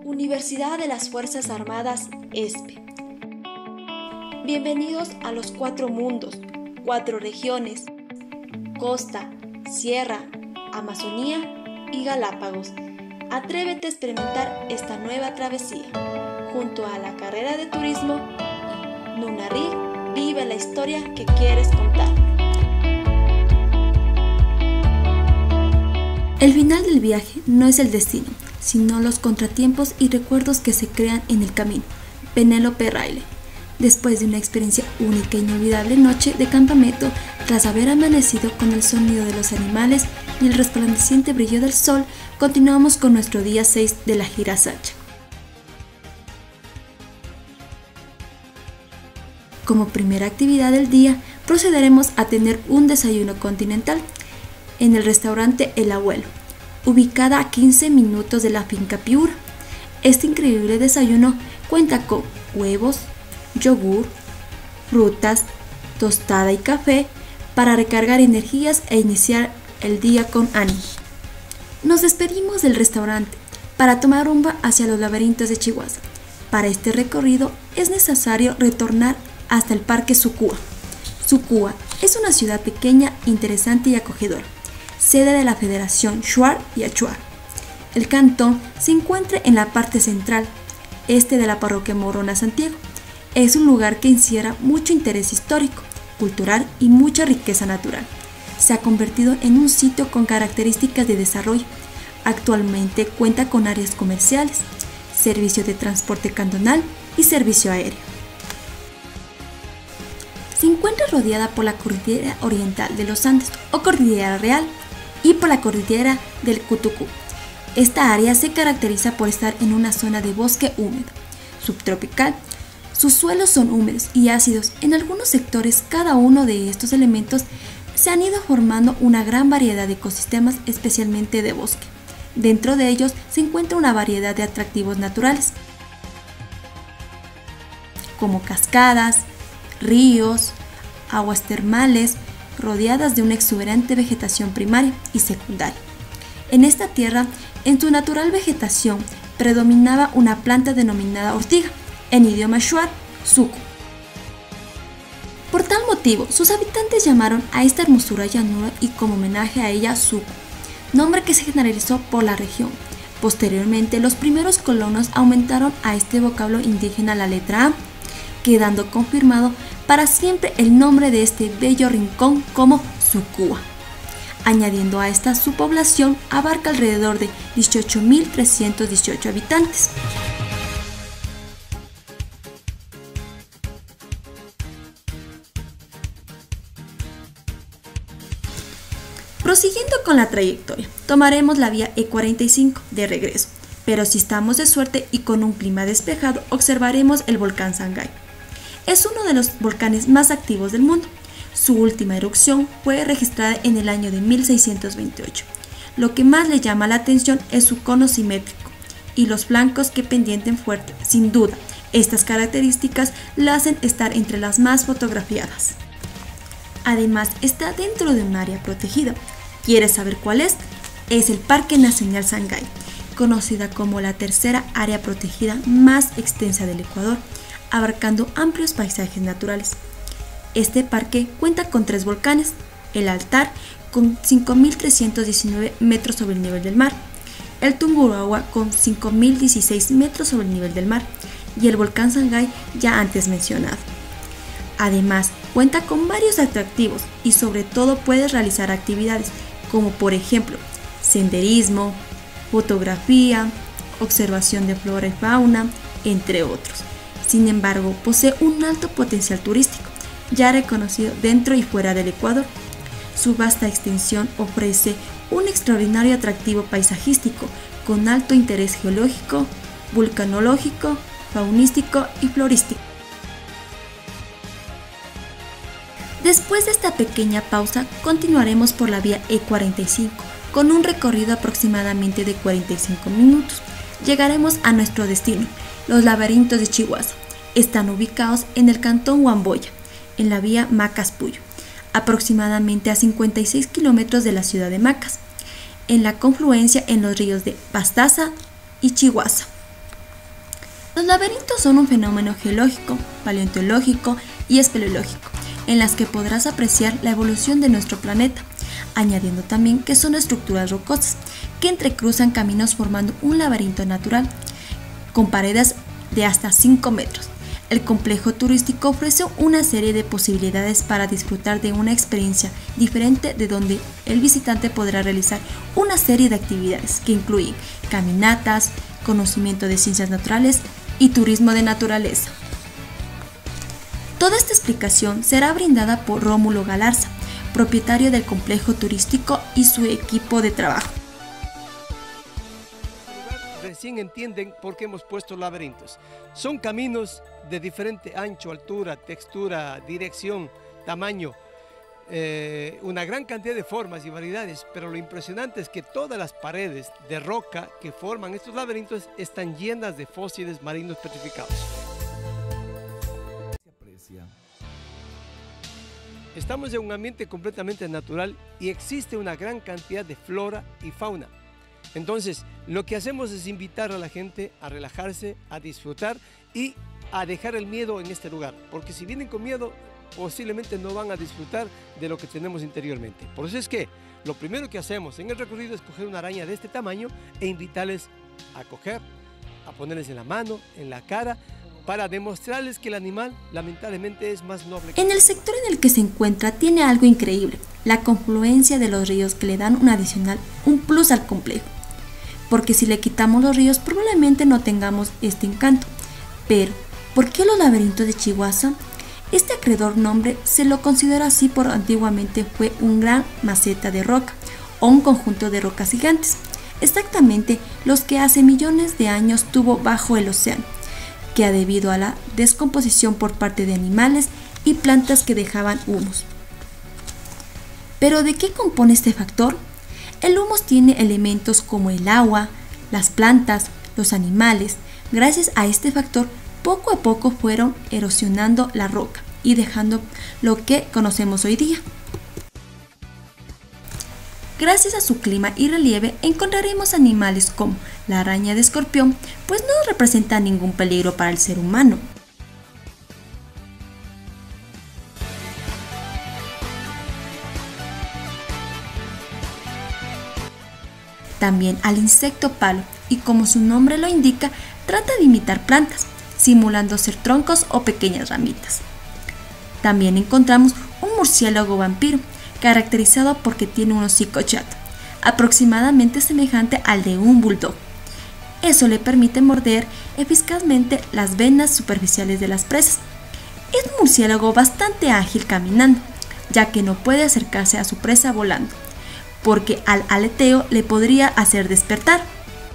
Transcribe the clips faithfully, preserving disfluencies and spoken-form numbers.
Universidad de las Fuerzas Armadas E S P E. Bienvenidos a los cuatro mundos, cuatro regiones, costa, sierra, Amazonía y Galápagos. Atrévete a experimentar esta nueva travesía. Junto a la carrera de turismo y Nunarri, vive la historia que quieres contar. El final del viaje no es el destino, sino los contratiempos y recuerdos que se crean en el camino. Penélope Riley. Después de una experiencia única e inolvidable noche de campamento, tras haber amanecido con el sonido de los animales y el resplandeciente brillo del sol, continuamos con nuestro día seis de la gira Sacha. Como primera actividad del día, procederemos a tener un desayuno continental en el restaurante El Abuelo, ubicada a quince minutos de la finca Piura. Este increíble desayuno cuenta con huevos, yogur, frutas, tostada y café para recargar energías e iniciar el día con ánimo. Nos despedimos del restaurante para tomar rumbo hacia los laberintos de Chihuahua. Para este recorrido es necesario retornar hasta el Parque Sucúa. Sucúa es una ciudad pequeña, interesante y acogedora, sede de la Federación Shuar y Achuar. El cantón se encuentra en la parte central, este de la parroquia Morona Santiago. Es un lugar que encierra mucho interés histórico, cultural y mucha riqueza natural. Se ha convertido en un sitio con características de desarrollo. Actualmente cuenta con áreas comerciales, servicio de transporte cantonal y servicio aéreo. Se encuentra rodeada por la cordillera oriental de los Andes o cordillera real y por la cordillera del Cutucú. Esta área se caracteriza por estar en una zona de bosque húmedo, subtropical. Sus suelos son húmedos y ácidos. En algunos sectores, cada uno de estos elementos se han ido formando una gran variedad de ecosistemas, especialmente de bosque. Dentro de ellos se encuentra una variedad de atractivos naturales, como cascadas, ríos, aguas termales, rodeadas de una exuberante vegetación primaria y secundaria. En esta tierra, en su natural vegetación, predominaba una planta denominada ortiga, en idioma shuar, suku. Por tal motivo, sus habitantes llamaron a esta hermosura llanura y como homenaje a ella suku, nombre que se generalizó por la región. Posteriormente, los primeros colonos aumentaron a este vocablo indígena la letra A, quedando confirmado para siempre el nombre de este bello rincón como Sucúa. Añadiendo a esta su población, abarca alrededor de dieciocho mil trescientos dieciocho habitantes. Prosiguiendo con la trayectoria, tomaremos la vía E cuarenta y cinco de regreso, pero si estamos de suerte y con un clima despejado, observaremos el volcán Sangay. Es uno de los volcanes más activos del mundo. Su última erupción fue registrada en el año de mil seiscientos veintiocho. Lo que más le llama la atención es su cono simétrico y los flancos que pendienten fuerte. Sin duda, estas características la hacen estar entre las más fotografiadas. Además, está dentro de un área protegida. ¿Quieres saber cuál es? Es el Parque Nacional Sangay, conocida como la tercera área protegida más extensa del Ecuador, abarcando amplios paisajes naturales. Este parque cuenta con tres volcanes: el Altar, con cinco mil trescientos diecinueve metros sobre el nivel del mar, el Tungurahua, con cinco mil dieciséis metros sobre el nivel del mar, y el volcán Sangay, ya antes mencionado. Además, cuenta con varios atractivos y sobre todo puedes realizar actividades como por ejemplo senderismo, fotografía, observación de flora y fauna, entre otros. Sin embargo, posee un alto potencial turístico, ya reconocido dentro y fuera del Ecuador. Su vasta extensión ofrece un extraordinario atractivo paisajístico con alto interés geológico, vulcanológico, faunístico y florístico. Después de esta pequeña pausa, continuaremos por la vía E cuarenta y cinco, con un recorrido aproximadamente de cuarenta y cinco minutos. Llegaremos a nuestro destino, los laberintos de Chihuahua. Están ubicados en el cantón Huamboya, en la vía Macas-Puyo, aproximadamente a cincuenta y seis kilómetros de la ciudad de Macas, en la confluencia en los ríos de Pastaza y Chihuahua. Los laberintos son un fenómeno geológico, paleontológico y espeleológico, en las que podrás apreciar la evolución de nuestro planeta, añadiendo también que son estructuras rocosas que entrecruzan caminos formando un laberinto natural, con paredes de hasta cinco metros. El complejo turístico ofrece una serie de posibilidades para disfrutar de una experiencia diferente, de donde el visitante podrá realizar una serie de actividades que incluyen caminatas, conocimiento de ciencias naturales y turismo de naturaleza. Toda esta explicación será brindada por Rómulo Galarza, propietario del complejo turístico, y su equipo de trabajo. Recién entienden por qué hemos puesto laberintos. Son caminos de diferente ancho, altura, textura, dirección, tamaño, eh, una gran cantidad de formas y variedades, pero lo impresionante es que todas las paredes de roca que forman estos laberintos están llenas de fósiles marinos petrificados. Estamos en un ambiente completamente natural y existe una gran cantidad de flora y fauna. Entonces, lo que hacemos es invitar a la gente a relajarse, a disfrutar y a dejar el miedo en este lugar, porque si vienen con miedo, posiblemente no van a disfrutar de lo que tenemos interiormente. Por eso es que lo primero que hacemos en el recorrido es coger una araña de este tamaño e invitarles a coger, a ponerles en la mano, en la cara, para demostrarles que el animal lamentablemente es más noble que... En el sector en el que se encuentra tiene algo increíble, la confluencia de los ríos, que le dan un adicional, un plus al complejo, porque si le quitamos los ríos probablemente no tengamos este encanto. Pero, ¿por qué los laberintos de Chihuahua? Este acreedor nombre se lo considera así por antiguamente fue un gran maceta de roca o un conjunto de rocas gigantes, exactamente los que hace millones de años tuvo bajo el océano, que ha debido a la descomposición por parte de animales y plantas que dejaban humus. ¿Pero de qué compone este factor? El humus tiene elementos como el agua, las plantas, los animales. Gracias a este factor, poco a poco fueron erosionando la roca y dejando lo que conocemos hoy día. Gracias a su clima y relieve encontraremos animales como la araña de escorpión, pues no representa ningún peligro para el ser humano. También al insecto palo, y como su nombre lo indica, trata de imitar plantas, simulando ser troncos o pequeñas ramitas. También encontramos un murciélago vampiro, caracterizado porque tiene un hocico chato, aproximadamente semejante al de un bulldog. Eso le permite morder eficazmente las venas superficiales de las presas. Es un murciélago bastante ágil caminando, ya que no puede acercarse a su presa volando, porque al aleteo le podría hacer despertar.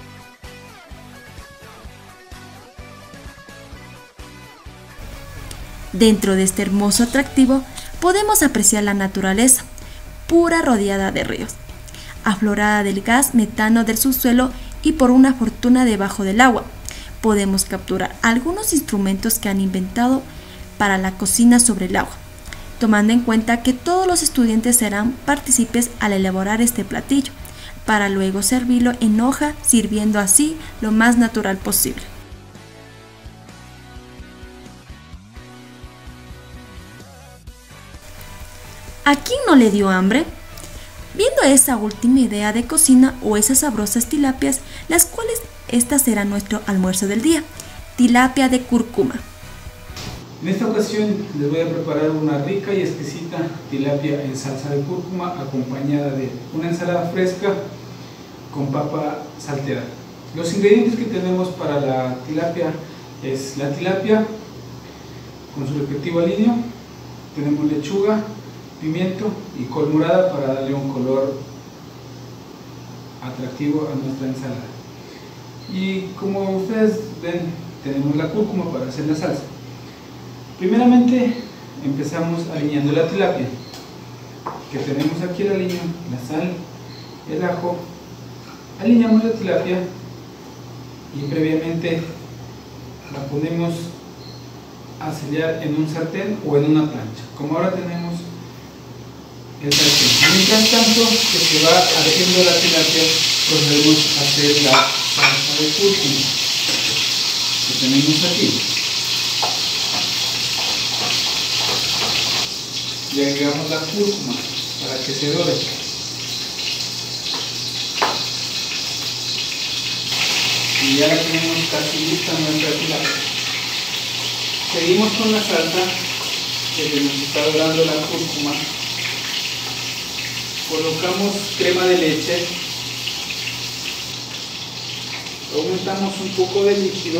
Dentro de este hermoso atractivo podemos apreciar la naturaleza, pura, rodeada de ríos, aflorada del gas metano del subsuelo y por una fortuna debajo del agua. Podemos capturar algunos instrumentos que han inventado para la cocina sobre el agua, tomando en cuenta que todos los estudiantes serán partícipes al elaborar este platillo, para luego servirlo en hoja, sirviendo así lo más natural posible. ¿A quién no le dio hambre? Viendo esa última idea de cocina o esas sabrosas tilapias, las cuales esta será nuestro almuerzo del día, tilapia de cúrcuma. En esta ocasión les voy a preparar una rica y exquisita tilapia en salsa de cúrcuma, acompañada de una ensalada fresca con papa salteada. Los ingredientes que tenemos para la tilapia es la tilapia con su respectivo aliño, tenemos lechuga, pimiento y col morada para darle un color atractivo a nuestra ensalada. Y como ustedes ven, tenemos la cúrcuma para hacer la salsa. Primeramente empezamos aliñando la tilapia, que tenemos aquí el aliño, la sal, el ajo. Aliñamos la tilapia y previamente la ponemos a sellar en un sartén o en una plancha. Como ahora tenemos el sartén. Mientras tanto que se va haciendo la tilapia, procedemos a hacer la salsa de cúrcuma. tenemos aquí. Y agregamos la cúrcuma para que se dore. Y ya la tenemos casi lista nuestra tilapia. Seguimos con la salsa que nos está dorando la cúrcuma. Colocamos crema de leche. Aumentamos un poco de líquido.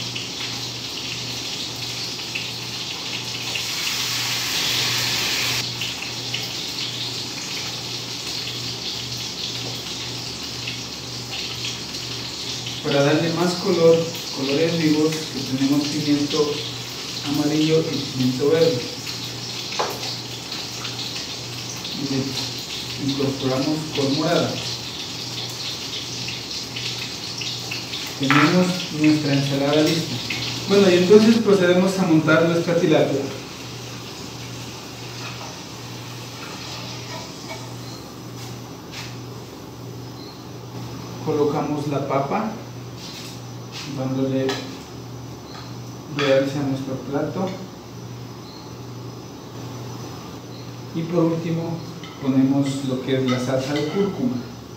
Para darle más color, colores vivos, que tenemos pimiento amarillo y pimiento verde. Y le incorporamos col morada. Tenemos nuestra ensalada lista. Bueno, y entonces procedemos a montar nuestra tilapia. Colocamos la papa, dándole realce a nuestro plato. Y por último ponemos lo que es la salsa de cúrcuma.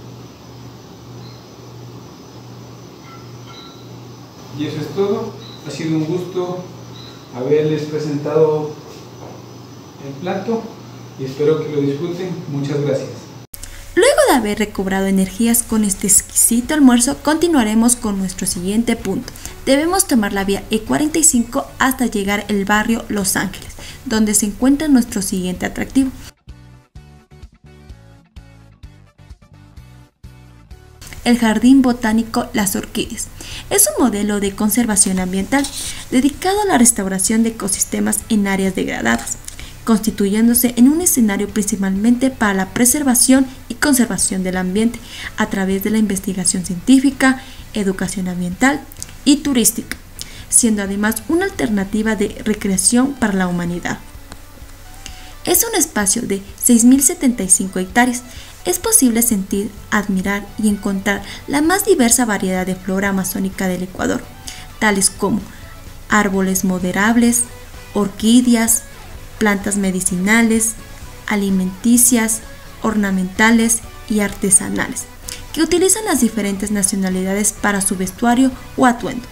Y eso es todo. Ha sido un gusto haberles presentado el plato y espero que lo disfruten. Muchas gracias. Luego de haber recobrado energías con este exquisito almuerzo, continuaremos con nuestro siguiente punto. Debemos tomar la vía E cuarenta y cinco hasta llegar al barrio Los Ángeles, donde se encuentra nuestro siguiente atractivo. El Jardín Botánico Las Orquídeas. Es un modelo de conservación ambiental dedicado a la restauración de ecosistemas en áreas degradadas, constituyéndose en un escenario principalmente para la preservación y conservación del ambiente a través de la investigación científica, educación ambiental y turística, siendo además una alternativa de recreación para la humanidad. Es un espacio de seis mil setenta y cinco hectáreas. Es posible sentir, admirar y encontrar la más diversa variedad de flora amazónica del Ecuador, tales como árboles moderables, orquídeas, plantas medicinales, alimenticias, ornamentales y artesanales, que utilizan las diferentes nacionalidades para su vestuario o atuendo.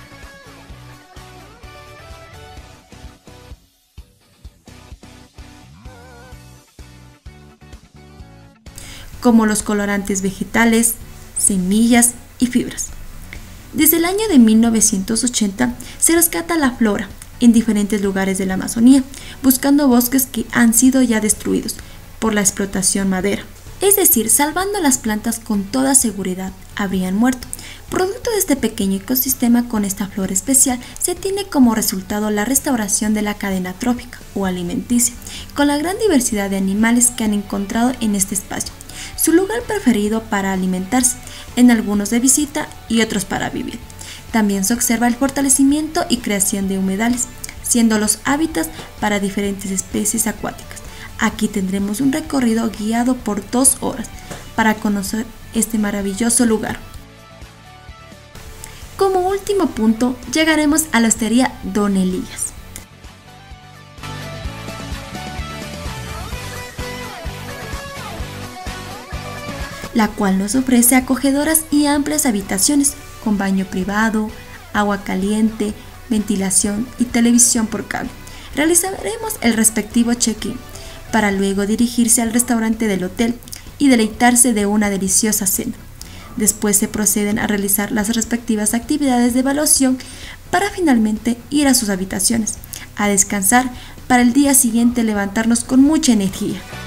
Como los colorantes vegetales, semillas y fibras. Desde el año de mil novecientos ochenta se rescata la flora en diferentes lugares de la Amazonía, buscando bosques que han sido ya destruidos por la explotación madera. Es decir, salvando las plantas con toda seguridad habrían muerto. Producto de este pequeño ecosistema con esta flora especial, se tiene como resultado la restauración de la cadena trófica o alimenticia, con la gran diversidad de animales que han encontrado en este espacio. Su lugar preferido para alimentarse, en algunos de visita y otros para vivir. También se observa el fortalecimiento y creación de humedales, siendo los hábitats para diferentes especies acuáticas. Aquí tendremos un recorrido guiado por dos horas para conocer este maravilloso lugar. Como último punto, llegaremos a la hostería Don Elías. La cual nos ofrece acogedoras y amplias habitaciones con baño privado, agua caliente, ventilación y televisión por cable. Realizaremos el respectivo check-in para luego dirigirse al restaurante del hotel y deleitarse de una deliciosa cena. Después se proceden a realizar las respectivas actividades de evaluación para finalmente ir a sus habitaciones, a descansar para el día siguiente levantarnos con mucha energía.